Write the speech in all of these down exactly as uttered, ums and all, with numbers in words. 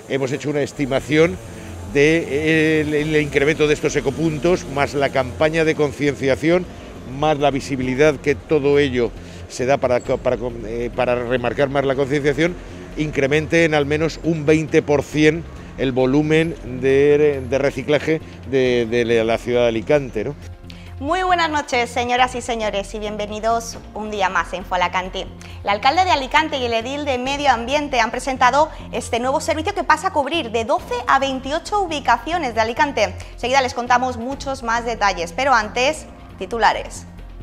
hemos hecho una estimación del de el incremento de estos ecopuntos, más la campaña de concienciación, más la visibilidad que todo ello se da para, para, eh, para remarcar más la concienciación, incremente en al menos un veinte por ciento el volumen de, de reciclaje de, de la ciudad de Alicante, ¿no? Muy buenas noches, señoras y señores, y bienvenidos un día más a Info Alacantí. El alcalde de Alicante y el edil de Medio Ambiente han presentado este nuevo servicio que pasa a cubrir de doce a veintiocho ubicaciones de Alicante. Enseguida les contamos muchos más detalles, pero antes, titulares.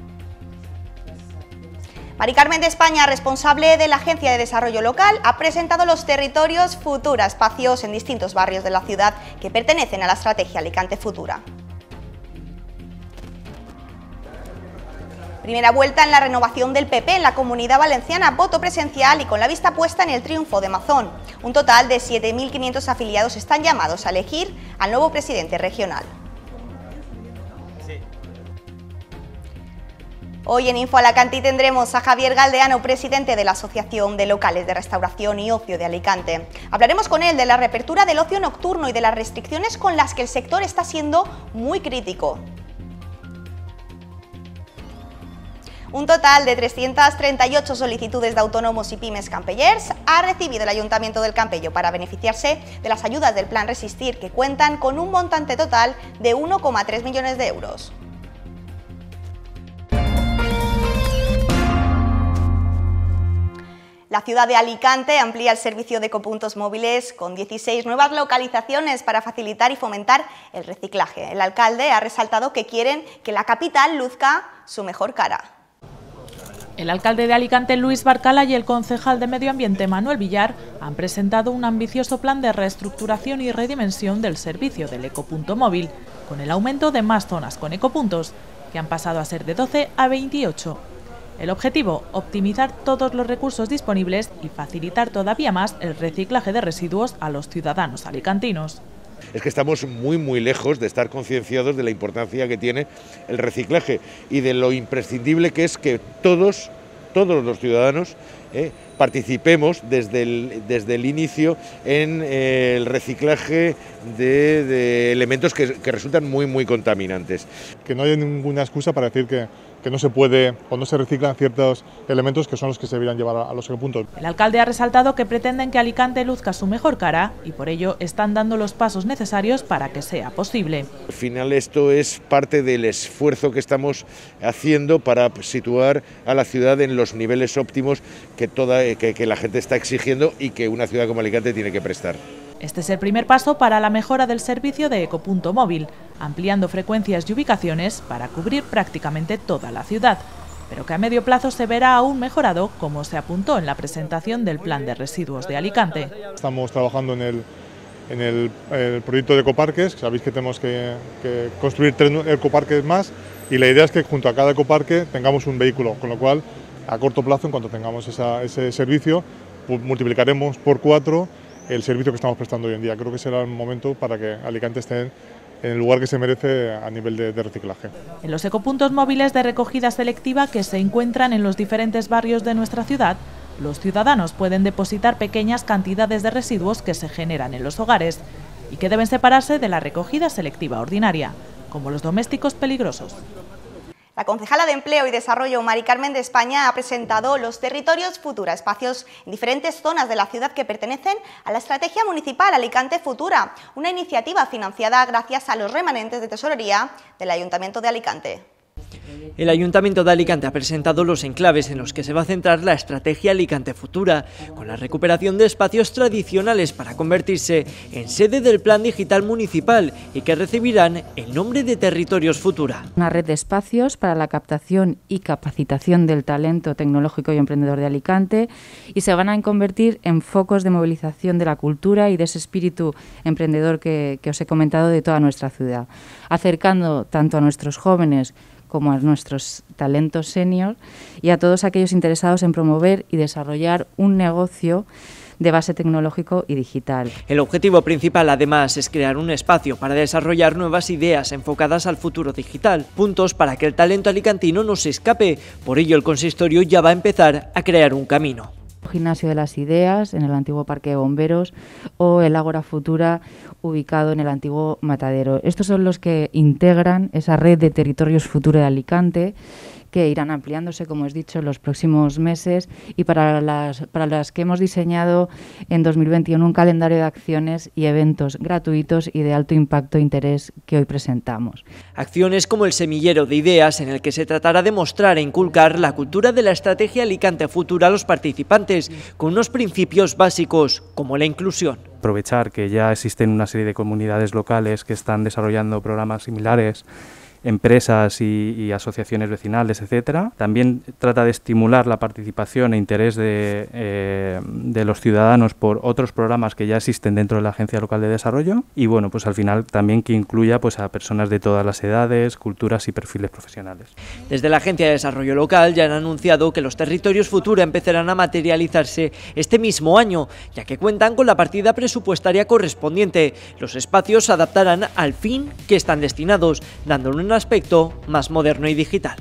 Mari Carmen de España, responsable de la Agencia de Desarrollo Local, ha presentado los territorios Futura, espacios en distintos barrios de la ciudad que pertenecen a la estrategia Alicante Futura. Primera vuelta en la renovación del P P en la Comunidad Valenciana, voto presencial y con la vista puesta en el triunfo de Mazón. Un total de siete mil quinientos afiliados están llamados a elegir al nuevo presidente regional. Hoy en Info Alacantí tendremos a Javier Galdeano, presidente de la Asociación de Locales de Restauración y Ocio de Alicante. Hablaremos con él de la reapertura del ocio nocturno y de las restricciones con las que el sector está siendo muy crítico. Un total de trescientas treinta y ocho solicitudes de autónomos y pymes campellers ha recibido el Ayuntamiento del Campello para beneficiarse de las ayudas del Plan Resistir, que cuentan con un montante total de uno coma tres millones de euros. La ciudad de Alicante amplía el servicio de ecopuntos móviles con dieciséis nuevas localizaciones para facilitar y fomentar el reciclaje. El alcalde ha resaltado que quieren que la capital luzca su mejor cara. El alcalde de Alicante, Luis Barcala, y el concejal de Medio Ambiente, Manuel Villar, han presentado un ambicioso plan de reestructuración y redimensión del servicio del ecopunto móvil, con el aumento de más zonas con ecopuntos, que han pasado a ser de doce a veintiocho. El objetivo, optimizar todos los recursos disponibles y facilitar todavía más el reciclaje de residuos a los ciudadanos alicantinos. Es que estamos muy muy lejos de estar concienciados de la importancia que tiene el reciclaje y de lo imprescindible que es que todos, todos los ciudadanos eh, participemos desde el, desde el inicio en eh, el reciclaje de, de elementos que, que resultan muy muy contaminantes. Que no haya ninguna excusa para decir que que no se puede o no se reciclan ciertos elementos que son los que se deberían llevar a los ecopuntos. El alcalde ha resaltado que pretenden que Alicante luzca su mejor cara y por ello están dando los pasos necesarios para que sea posible. Al final esto es parte del esfuerzo que estamos haciendo para situar a la ciudad en los niveles óptimos que, toda, que, que la gente está exigiendo y que una ciudad como Alicante tiene que prestar. Este es el primer paso para la mejora del servicio de ecopunto móvil, ampliando frecuencias y ubicaciones para cubrir prácticamente toda la ciudad, pero que a medio plazo se verá aún mejorado, como se apuntó en la presentación del Plan de Residuos de Alicante. Estamos trabajando en el, en el, el proyecto de ecoparques, sabéis que tenemos que, que construir tres ecoparques más y la idea es que junto a cada ecoparque tengamos un vehículo, con lo cual a corto plazo, en cuanto tengamos esa, ese servicio, pues multiplicaremos por cuatro el servicio que estamos prestando hoy en día. Creo que será el momento para que Alicante esté en el lugar que se merece a nivel de, de reciclaje. En los ecopuntos móviles de recogida selectiva que se encuentran en los diferentes barrios de nuestra ciudad, los ciudadanos pueden depositar pequeñas cantidades de residuos que se generan en los hogares y que deben separarse de la recogida selectiva ordinaria, como los domésticos peligrosos. La concejala de Empleo y Desarrollo, Mari Carmen de España, ha presentado los territorios Futura, espacios en diferentes zonas de la ciudad que pertenecen a la Estrategia Municipal Alicante Futura, una iniciativa financiada gracias a los remanentes de tesorería del Ayuntamiento de Alicante. El Ayuntamiento de Alicante ha presentado los enclaves en los que se va a centrar la estrategia Alicante Futura, con la recuperación de espacios tradicionales para convertirse en sede del Plan Digital Municipal y que recibirán el nombre de Territorios Futura. Una red de espacios para la captación y capacitación del talento tecnológico y emprendedor de Alicante y se van a convertir en focos de movilización de la cultura y de ese espíritu emprendedor que, que os he comentado de toda nuestra ciudad, acercando tanto a nuestros jóvenes como a nuestros talentos senior y a todos aquellos interesados en promover y desarrollar un negocio de base tecnológico y digital. El objetivo principal, además, es crear un espacio para desarrollar nuevas ideas enfocadas al futuro digital, puntos para que el talento alicantino no se escape. Por ello, el consistorio ya va a empezar a crear un camino. Gimnasio de las Ideas, en el antiguo Parque de Bomberos, o el Ágora Futura, ubicado en el antiguo Matadero. Estos son los que integran esa red de territorios futuro de Alicante, que irán ampliándose, como os he dicho, en los próximos meses, y para las, para las que hemos diseñado en dos mil veintiuno un calendario de acciones y eventos gratuitos y de alto impacto e interés que hoy presentamos. Acciones como el semillero de ideas, en el que se tratará de mostrar e inculcar la cultura de la estrategia Alicante Futura a los participantes, con unos principios básicos como la inclusión. Aprovechar que ya existen una serie de comunidades locales que están desarrollando programas similares, empresas y, y asociaciones vecinales, etcétera. También trata de estimular la participación e interés de, eh, de los ciudadanos por otros programas que ya existen dentro de la Agencia Local de Desarrollo, y bueno, pues al final también que incluya pues a personas de todas las edades, culturas y perfiles profesionales. Desde la Agencia de Desarrollo Local ya han anunciado que los territorios Futura empezarán a materializarse este mismo año, ya que cuentan con la partida presupuestaria correspondiente. Los espacios se adaptarán al fin que están destinados, dándole una aspecto más moderno y digital.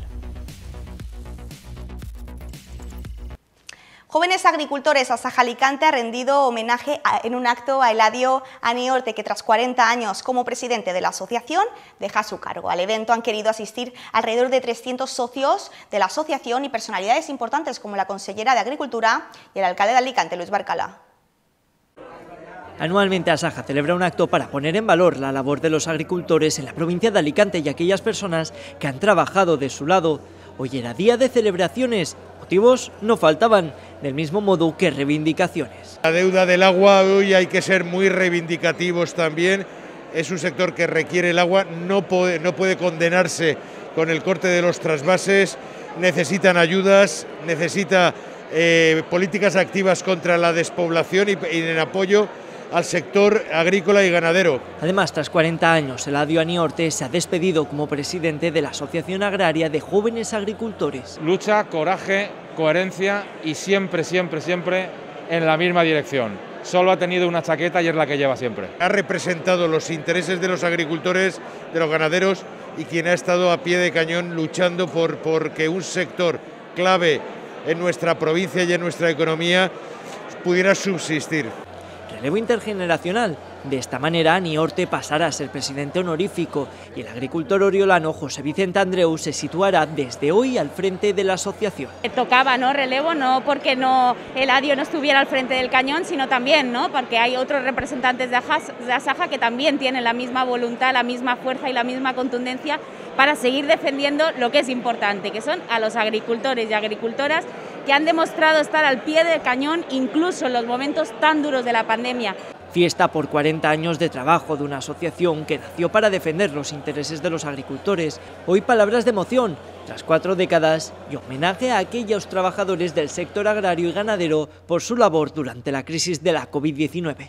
Jóvenes agricultores Asaja Alicante ha rendido homenaje a, en un acto a Eladio Aniorte, que tras cuarenta años como presidente de la asociación deja su cargo. Al evento han querido asistir alrededor de trescientos socios de la asociación y personalidades importantes como la consellera de Agricultura y el alcalde de Alicante, Luis Barcala. Anualmente Asaja celebra un acto para poner en valor la labor de los agricultores en la provincia de Alicante y aquellas personas que han trabajado de su lado. Hoy era día de celebraciones, motivos no faltaban, del mismo modo que reivindicaciones. La deuda del agua, hoy hay que ser muy reivindicativos también. Es un sector que requiere el agua, no puede, no puede condenarse con el corte de los trasvases, necesitan ayudas, necesita eh, políticas activas contra la despoblación y, y en apoyo al sector agrícola y ganadero. Además, tras cuarenta años, Eladio Aniorte se ha despedido como presidente de la Asociación Agraria de Jóvenes Agricultores. Lucha, coraje, coherencia y siempre, siempre, siempre en la misma dirección. Solo ha tenido una chaqueta y es la que lleva siempre. Ha representado los intereses de los agricultores, de los ganaderos, y quien ha estado a pie de cañón luchando por, por que un sector clave en nuestra provincia y en nuestra economía pudiera subsistir. Relevo intergeneracional. De esta manera, Aniorte pasará a ser presidente honorífico y el agricultor oriolano José Vicente Andreu se situará desde hoy al frente de la asociación. Tocaba, ¿no?, relevo, no porque no Eladio no estuviera al frente del cañón, sino también, ¿no?, porque hay otros representantes de Asaja que también tienen la misma voluntad, la misma fuerza y la misma contundencia para seguir defendiendo lo que es importante, que son a los agricultores y agricultoras que han demostrado estar al pie del cañón incluso en los momentos tan duros de la pandemia. Fiesta por cuarenta años de trabajo de una asociación que nació para defender los intereses de los agricultores. Hoy palabras de emoción, tras cuatro décadas, y homenaje a aquellos trabajadores del sector agrario y ganadero por su labor durante la crisis de la COVID diecinueve.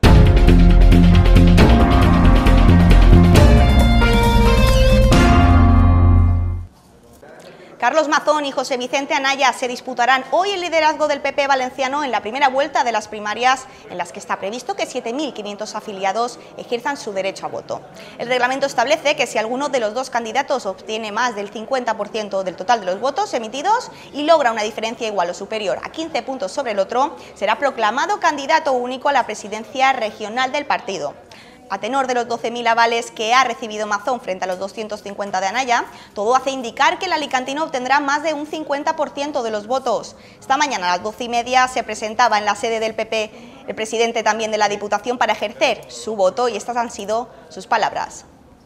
Carlos Mazón y José Vicente Anaya se disputarán hoy el liderazgo del P P valenciano en la primera vuelta de las primarias, en las que está previsto que siete mil quinientos afiliados ejerzan su derecho a voto. El reglamento establece que si alguno de los dos candidatos obtiene más del cincuenta por ciento del total de los votos emitidos y logra una diferencia igual o superior a quince puntos sobre el otro, será proclamado candidato único a la presidencia regional del partido. A tenor de los doce mil avales que ha recibido Mazón frente a los doscientos cincuenta de Anaya, todo hace indicar que el alicantino obtendrá más de un cincuenta por ciento de los votos. Esta mañana a las doce y media se presentaba en la sede del P P el presidente también de la Diputación para ejercer su voto, y estas han sido sus palabras.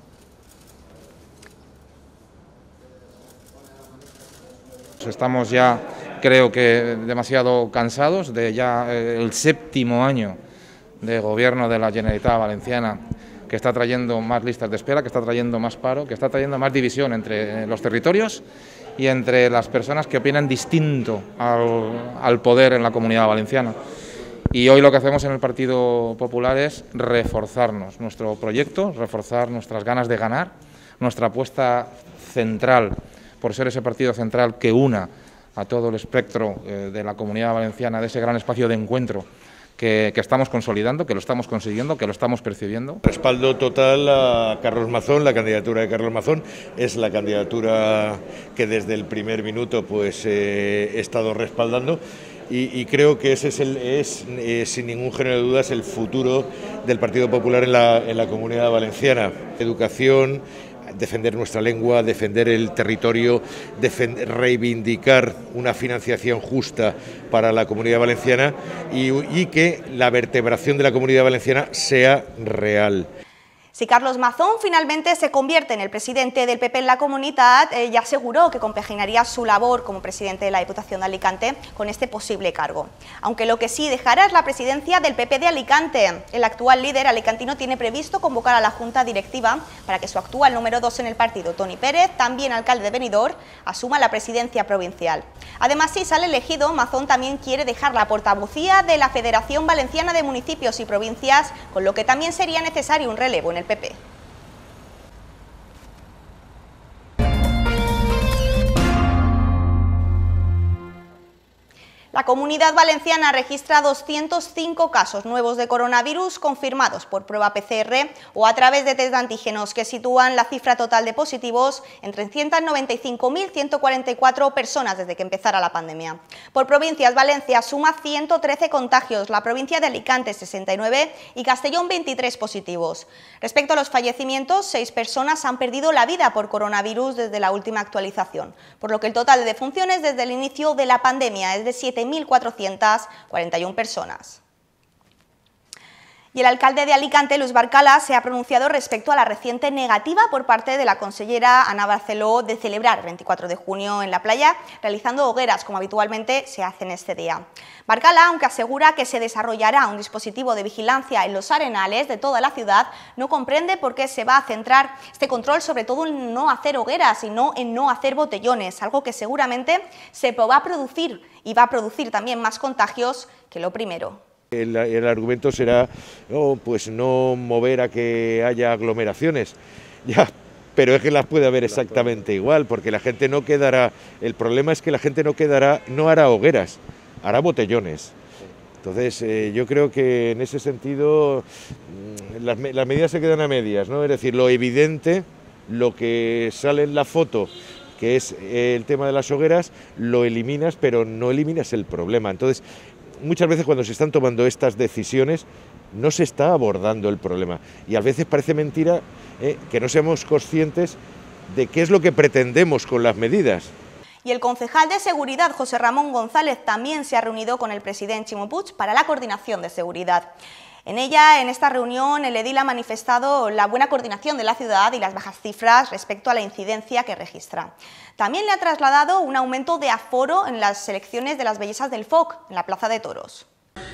Estamos ya, creo que, demasiado cansados de ya eh, el séptimo año de gobierno de la Generalitat Valenciana, que está trayendo más listas de espera, que está trayendo más paro, que está trayendo más división entre los territorios y entre las personas que opinan distinto al, al poder en la Comunidad Valenciana. Y hoy lo que hacemos en el Partido Popular es reforzarnos nuestro proyecto, reforzar nuestras ganas de ganar, nuestra apuesta central por ser ese partido central que una a todo el espectro eh, de la Comunidad Valenciana, de ese gran espacio de encuentro Que, que estamos consolidando, que lo estamos consiguiendo, que lo estamos percibiendo. Respaldo total a Carlos Mazón. La candidatura de Carlos Mazón es la candidatura que desde el primer minuto pues eh, he estado respaldando, y, y creo que ese es, el, es eh, sin ningún género de dudas, el futuro del Partido Popular en la, en la Comunidad Valenciana. Educación, defender nuestra lengua, defender el territorio, defender, reivindicar una financiación justa para la Comunidad Valenciana y, y que la vertebración de la Comunidad Valenciana sea real. Si Carlos Mazón finalmente se convierte en el presidente del P P en la comunidad, eh, ya aseguró que compaginaría su labor como presidente de la Diputación de Alicante con este posible cargo. Aunque lo que sí dejará es la presidencia del P P de Alicante. El actual líder alicantino tiene previsto convocar a la Junta Directiva para que su actual número dos en el partido, Toni Pérez, también alcalde de Benidorm, asuma la presidencia provincial. Además, si sale elegido, Mazón también quiere dejar la portavocía de la Federación Valenciana de Municipios y Provincias, con lo que también sería necesario un relevo en el P P. La Comunidad Valenciana registra doscientos cinco casos nuevos de coronavirus confirmados por prueba P C R o a través de test de antígenos, que sitúan la cifra total de positivos en trescientas noventa y cinco mil ciento cuarenta y cuatro personas desde que empezara la pandemia. Por provincias, Valencia suma ciento trece contagios, la provincia de Alicante sesenta y nueve y Castellón veintitrés positivos. Respecto a los fallecimientos, seis personas han perdido la vida por coronavirus desde la última actualización, por lo que el total de defunciones desde el inicio de la pandemia es de siete mil cuatrocientas cuarenta y una personas. Y el alcalde de Alicante, Luis Barcala, se ha pronunciado respecto a la reciente negativa por parte de la consellera Ana Barceló de celebrar el veinticuatro de junio en la playa, realizando hogueras como habitualmente se hace en este día. Barcala, aunque asegura que se desarrollará un dispositivo de vigilancia en los arenales de toda la ciudad, no comprende por qué se va a centrar este control sobre todo en no hacer hogueras y no en no hacer botellones, algo que seguramente se va a producir y va a producir también más contagios que lo primero. El, el argumento será oh, pues no mover a que haya aglomeraciones, ya, pero es que las puede haber exactamente igual, porque la gente no quedará, el problema es que la gente no quedará, no hará hogueras, hará botellones. Entonces eh, yo creo que en ese sentido las, las medidas se quedan a medias, ¿no? Es decir, lo evidente, lo que sale en la foto, que es el tema de las hogueras, lo eliminas, pero no eliminas el problema. Entonces, muchas veces cuando se están tomando estas decisiones no se está abordando el problema y a veces parece mentira eh, que no seamos conscientes de qué es lo que pretendemos con las medidas. Y el concejal de Seguridad, José Ramón González, también se ha reunido con el presidente Ximo Puig para la coordinación de seguridad. En ella, en esta reunión, el edil ha manifestado la buena coordinación de la ciudad y las bajas cifras respecto a la incidencia que registra. También le ha trasladado un aumento de aforo en las selecciones de las bellezas del F O C, en la Plaza de Toros.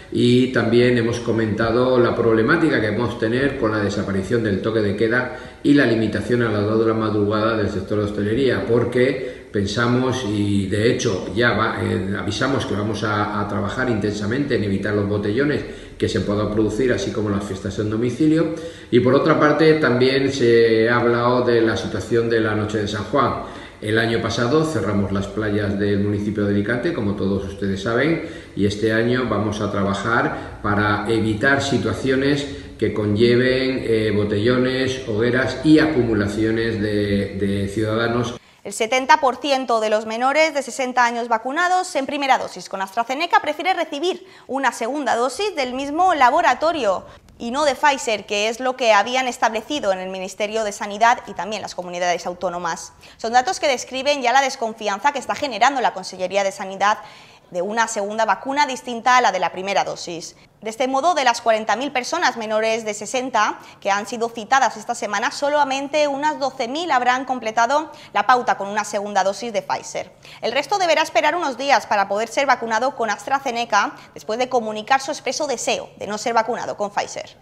Y también hemos comentado la problemática que podemos tener con la desaparición del toque de queda y la limitación a las dos de la madrugada del sector de hostelería, porque pensamos y de hecho ya va, eh, avisamos que vamos a, a trabajar intensamente en evitar los botellones que se puedan producir, así como las fiestas en domicilio. Y por otra parte también se ha hablado de la situación de la Noche de San Juan. El año pasado cerramos las playas del municipio de Alicante, como todos ustedes saben, y este año vamos a trabajar para evitar situaciones que conlleven eh, botellones, hogueras y acumulaciones de, de ciudadanos. El setenta por ciento de los menores de sesenta años vacunados en primera dosis con AstraZeneca prefiere recibir una segunda dosis del mismo laboratorio y no de Pfizer, que es lo que habían establecido en el Ministerio de Sanidad y también las comunidades autónomas. Son datos que describen ya la desconfianza que está generando la Consellería de Sanidad de una segunda vacuna distinta a la de la primera dosis. De este modo, de las cuarenta mil personas menores de sesenta que han sido citadas esta semana, solamente unas doce mil habrán completado la pauta con una segunda dosis de Pfizer. El resto deberá esperar unos días para poder ser vacunado con AstraZeneca después de comunicar su expreso deseo de no ser vacunado con Pfizer.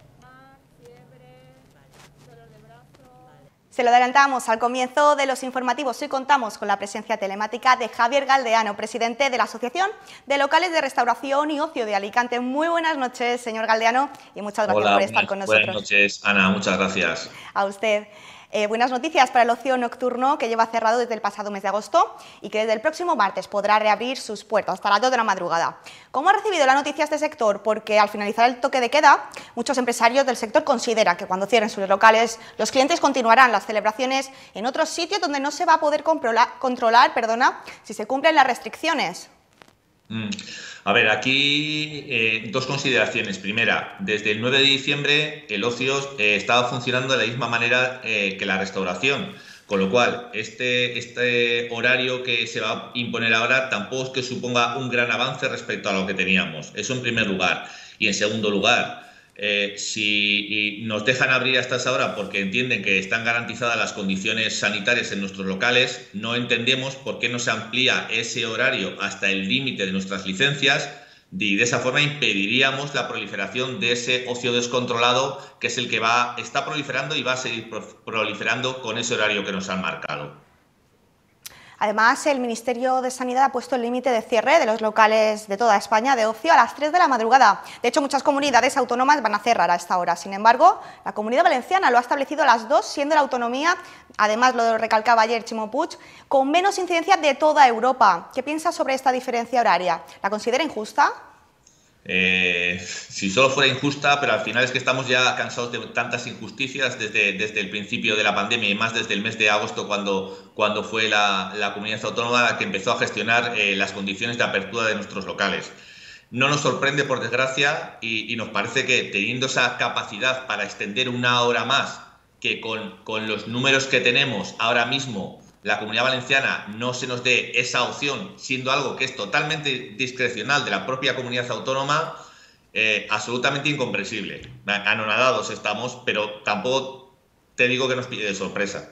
Se lo adelantamos al comienzo de los informativos. Hoy contamos con la presencia telemática de Javier Galdeano, presidente de la Asociación de Locales de Restauración y Ocio de Alicante. Muy buenas noches, señor Galdeano, y muchas gracias Hola, por estar buenas, con nosotros. Buenas noches, Ana, muchas gracias. A usted. Eh, buenas noticias para el ocio nocturno, que lleva cerrado desde el pasado mes de agosto y que desde el próximo martes podrá reabrir sus puertas hasta las dos de la madrugada. ¿Cómo ha recibido la noticia este sector? Porque al finalizar el toque de queda, muchos empresarios del sector consideran que cuando cierren sus locales, los clientes continuarán las celebraciones en otros sitios donde no se va a poder controlar, controlar perdona, si se cumplen las restricciones. Mm. A ver, aquí eh, dos consideraciones. Primera, desde el nueve de diciembre el ocio eh, estaba funcionando de la misma manera eh, que la restauración, con lo cual este, este horario que se va a imponer ahora tampoco es que suponga un gran avance respecto a lo que teníamos. Eso en primer lugar. Y en segundo lugar, Eh, si nos dejan abrir hasta esa hora porque entienden que están garantizadas las condiciones sanitarias en nuestros locales, no entendemos por qué no se amplía ese horario hasta el límite de nuestras licencias y de esa forma impediríamos la proliferación de ese ocio descontrolado que es el que va, está proliferando y va a seguir proliferando con ese horario que nos han marcado. Además, el Ministerio de Sanidad ha puesto el límite de cierre de los locales de toda España de ocio a las tres de la madrugada. De hecho, muchas comunidades autónomas van a cerrar a esta hora. Sin embargo, la Comunidad Valenciana lo ha establecido a las dos, siendo la autonomía, además lo recalcaba ayer Ximo Puig, con menos incidencia de toda Europa. ¿Qué piensa sobre esta diferencia horaria? ¿La considera injusta? Eh, si solo fuera injusta, pero al final es que estamos ya cansados de tantas injusticias desde, desde el principio de la pandemia y más desde el mes de agosto cuando, cuando fue la, la comunidad autónoma la que empezó a gestionar eh, las condiciones de apertura de nuestros locales. No nos sorprende, por desgracia, y, y nos parece que teniendo esa capacidad para extender una hora más, que con, con los números que tenemos ahora mismo la Comunidad Valenciana no se nos dé esa opción, siendo algo que es totalmente discrecional de la propia comunidad autónoma, eh, absolutamente incomprensible. Anonadados estamos, pero tampoco te digo que nos pille de sorpresa.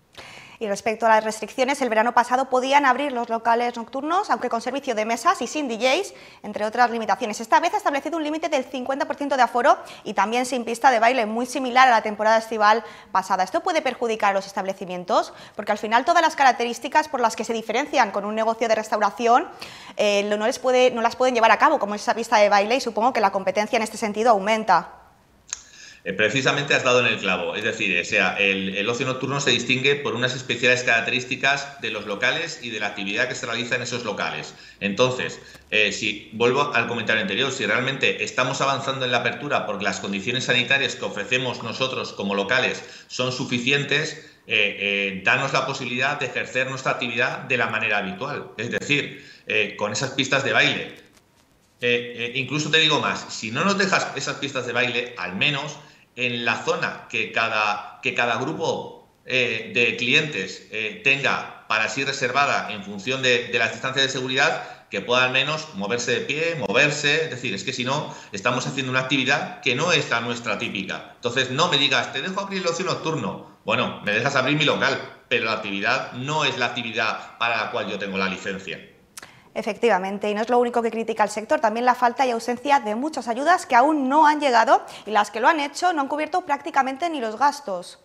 Y respecto a las restricciones, el verano pasado podían abrir los locales nocturnos, aunque con servicio de mesas y sin D Js, entre otras limitaciones. Esta vez ha establecido un límite del cincuenta por ciento de aforo y también sin pista de baile, muy similar a la temporada estival pasada. ¿Esto puede perjudicar a los establecimientos? Porque al final todas las características por las que se diferencian con un negocio de restauración eh, no, les puede, no las pueden llevar a cabo, como esa pista de baile, y supongo que la competencia en este sentido aumenta. Precisamente has dado en el clavo, es decir, o sea, el, el ocio nocturno se distingue por unas especiales características de los locales y de la actividad que se realiza en esos locales. Entonces, eh, si vuelvo al comentario anterior, si realmente estamos avanzando en la apertura porque las condiciones sanitarias que ofrecemos nosotros como locales son suficientes, eh, eh, danos la posibilidad de ejercer nuestra actividad de la manera habitual, es decir, eh, con esas pistas de baile. Eh, eh, incluso te digo más, si no nos dejas esas pistas de baile, al menos en la zona que cada, que cada grupo eh, de clientes eh, tenga para sí reservada en función de, de las distancias de seguridad, que pueda al menos moverse de pie, moverse, es decir, es que si no, estamos haciendo una actividad que no es la nuestra típica. Entonces no me digas, te dejo abrir el ocio nocturno. Bueno, me dejas abrir mi local, pero la actividad no es la actividad para la cual yo tengo la licencia. Efectivamente, y no es lo único que critica el sector, también la falta y ausencia de muchas ayudas que aún no han llegado y las que lo han hecho no han cubierto prácticamente ni los gastos.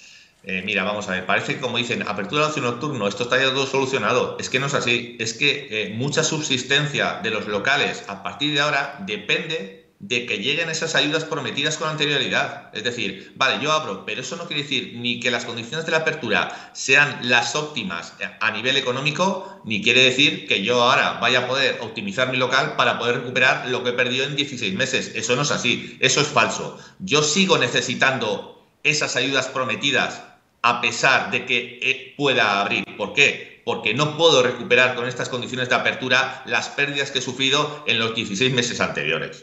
Eh, mira, vamos a ver, parece que como dicen, apertura de ocio nocturno, esto está ya todo solucionado. Es que no es así, es que eh, mucha subsistencia de los locales a partir de ahora depende de que lleguen esas ayudas prometidas con anterioridad. Es decir, vale, yo abro, pero eso no quiere decir ni que las condiciones de la apertura sean las óptimas a nivel económico, ni quiere decir que yo ahora vaya a poder optimizar mi local para poder recuperar lo que he perdido en dieciséis meses. Eso no es así, eso es falso. Yo sigo necesitando esas ayudas prometidas a pesar de que pueda abrir. ¿Por qué? Porque no puedo recuperar con estas condiciones de apertura las pérdidas que he sufrido en los dieciséis meses anteriores.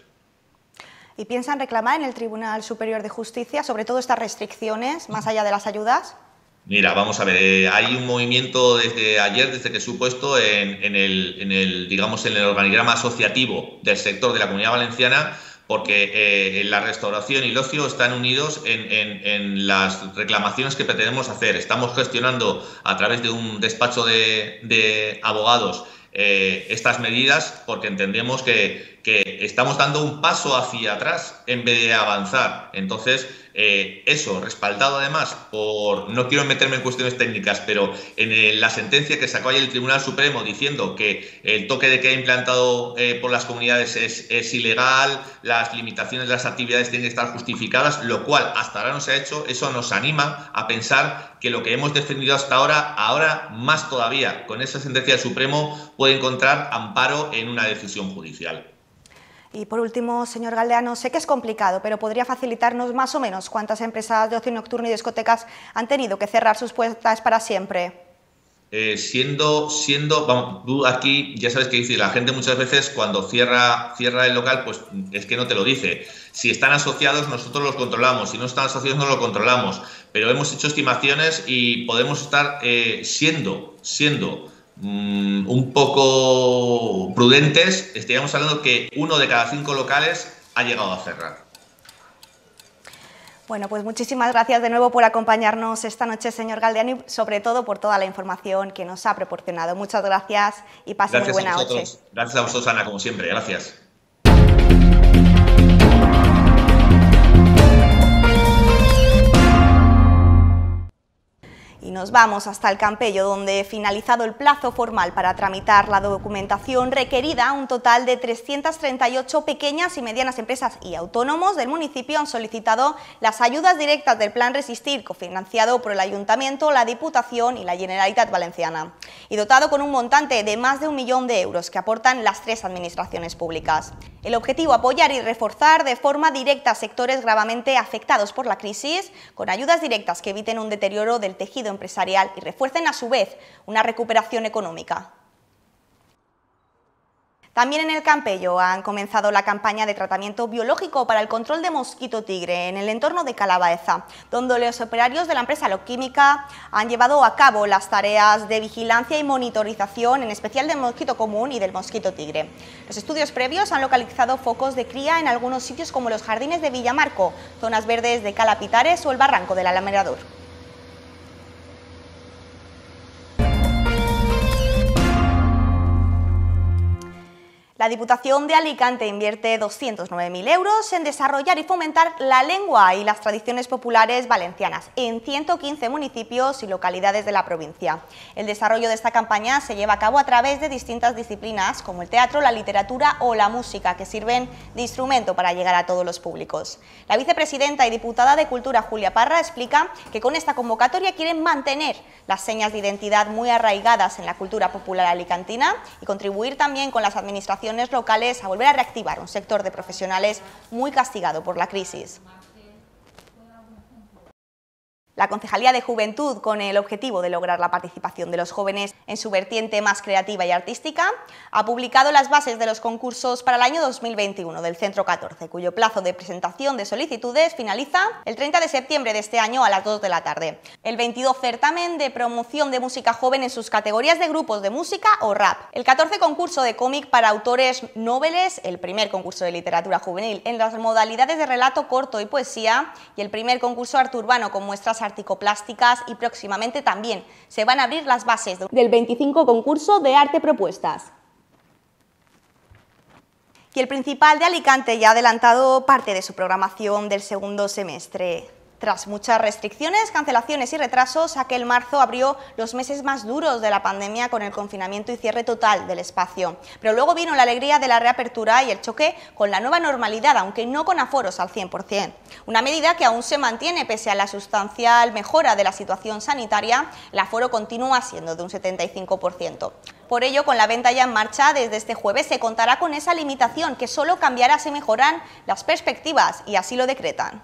¿Y piensan reclamar en el Tribunal Superior de Justicia sobre todo estas restricciones, más allá de las ayudas? Mira, vamos a ver, eh, hay un movimiento desde ayer, desde que supo esto, en, en, el, en, el, digamos, en el organigrama asociativo del sector de la Comunidad Valenciana, porque eh, la restauración y el ocio están unidos en, en, en las reclamaciones que pretendemos hacer. Estamos gestionando a través de un despacho de, de abogados eh, estas medidas porque entendemos que, que estamos dando un paso hacia atrás en vez de avanzar. Entonces, eh, eso, respaldado además por, no quiero meterme en cuestiones técnicas, pero en el, la sentencia que sacó ayer el Tribunal Supremo diciendo que el toque de queda implantado eh, por las comunidades es, es ilegal, las limitaciones de las actividades tienen que estar justificadas, lo cual hasta ahora no se ha hecho, eso nos anima a pensar que lo que hemos defendido hasta ahora, ahora más todavía, con esa sentencia del Supremo, puede encontrar amparo en una decisión judicial. Y por último, señor Galdeano, sé que es complicado, pero ¿podría facilitarnos más o menos cuántas empresas de ocio nocturno y discotecas han tenido que cerrar sus puertas para siempre? eh, siendo, siendo, vamos, tú aquí ya sabes que dice, la gente muchas veces cuando cierra, cierra el local, pues es que no te lo dice. Si están asociados, nosotros los controlamos, si no están asociados, no lo controlamos, pero hemos hecho estimaciones y podemos estar eh, siendo, siendo um, un poco prudentes, estaríamos hablando que uno de cada cinco locales ha llegado a cerrar. Bueno, pues muchísimas gracias de nuevo por acompañarnos esta noche, señor Galdeano, y sobre todo por toda la información que nos ha proporcionado. Muchas gracias y pase muy buena noche. Gracias a vosotros, Ana, como siempre. Gracias. Y nos vamos hasta el Campello, donde, finalizado el plazo formal para tramitar la documentación requerida, un total de trescientas treinta y ocho pequeñas y medianas empresas y autónomos del municipio han solicitado las ayudas directas del Plan Resistir, cofinanciado por el Ayuntamiento, la Diputación y la Generalitat Valenciana, y dotado con un montante de más de un millón de euros que aportan las tres administraciones públicas. El objetivo, apoyar y reforzar de forma directa sectores gravemente afectados por la crisis, con ayudas directas que eviten un deterioro del tejido empresarial y refuercen a su vez una recuperación económica. También en el Campello han comenzado la campaña de tratamiento biológico para el control de mosquito tigre en el entorno de Calabaeza, donde los operarios de la empresa Loquímica han llevado a cabo las tareas de vigilancia y monitorización, en especial del mosquito común y del mosquito tigre. Los estudios previos han localizado focos de cría en algunos sitios como los jardines de Villamarco, zonas verdes de Calapitares o el barranco del Alambrador. La Diputación de Alicante invierte doscientos nueve mil euros en desarrollar y fomentar la lengua y las tradiciones populares valencianas en ciento quince municipios y localidades de la provincia. El desarrollo de esta campaña se lleva a cabo a través de distintas disciplinas como el teatro, la literatura o la música, que sirven de instrumento para llegar a todos los públicos. La vicepresidenta y diputada de Cultura, Julia Parra, explica que con esta convocatoria quieren mantener las señas de identidad muy arraigadas en la cultura popular alicantina y contribuir también con las administraciones locales a volver a reactivar un sector de profesionales muy castigado por la crisis. La Concejalía de Juventud, con el objetivo de lograr la participación de los jóvenes en su vertiente más creativa y artística, ha publicado las bases de los concursos para el año dos mil veintiuno del Centro catorce, cuyo plazo de presentación de solicitudes finaliza el treinta de septiembre de este año a las dos de la tarde. El veintidós certamen de promoción de música joven en sus categorías de grupos de música o rap. El catorce concurso de cómic para autores noveles, el primer concurso de literatura juvenil en las modalidades de relato corto y poesía y el primer concurso arte urbano con muestras articoplásticas, y próximamente también se van a abrir las bases del veinticinco concurso de arte propuestas. Y el Principal de Alicante ya ha adelantado parte de su programación del segundo semestre. Tras muchas restricciones, cancelaciones y retrasos, aquel marzo abrió los meses más duros de la pandemia con el confinamiento y cierre total del espacio. Pero luego vino la alegría de la reapertura y el choque con la nueva normalidad, aunque no con aforos al cien por cien. Una medida que aún se mantiene pese a la sustancial mejora de la situación sanitaria. El aforo continúa siendo de un setenta y cinco por ciento. Por ello, con la venta ya en marcha, desde este jueves se contará con esa limitación que solo cambiará si mejoran las perspectivas, y así lo decretan.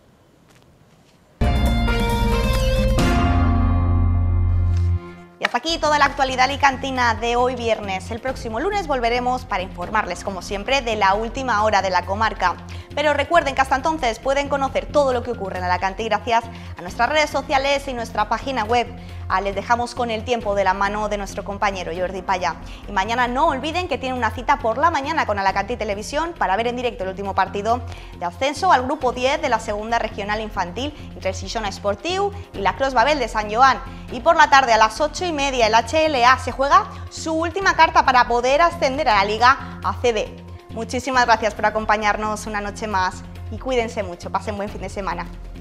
Y hasta aquí toda la actualidad alicantina de hoy viernes. El próximo lunes volveremos para informarles, como siempre, de la última hora de la comarca. Pero recuerden que hasta entonces pueden conocer todo lo que ocurre en Alacante gracias a nuestras redes sociales y nuestra página web. Ah, les dejamos con el tiempo de la mano de nuestro compañero Jordi Paya. Y mañana no olviden que tienen una cita por la mañana con Alacante Televisión para ver en directo el último partido de ascenso al grupo diez de la segunda regional infantil entre el Sixona Esportiu y la Cros Babel de San Joan. Y por la tarde a las ocho y media el H L A se juega su última carta para poder ascender a la Liga A C B. Muchísimas gracias por acompañarnos una noche más y cuídense mucho, pasen buen fin de semana.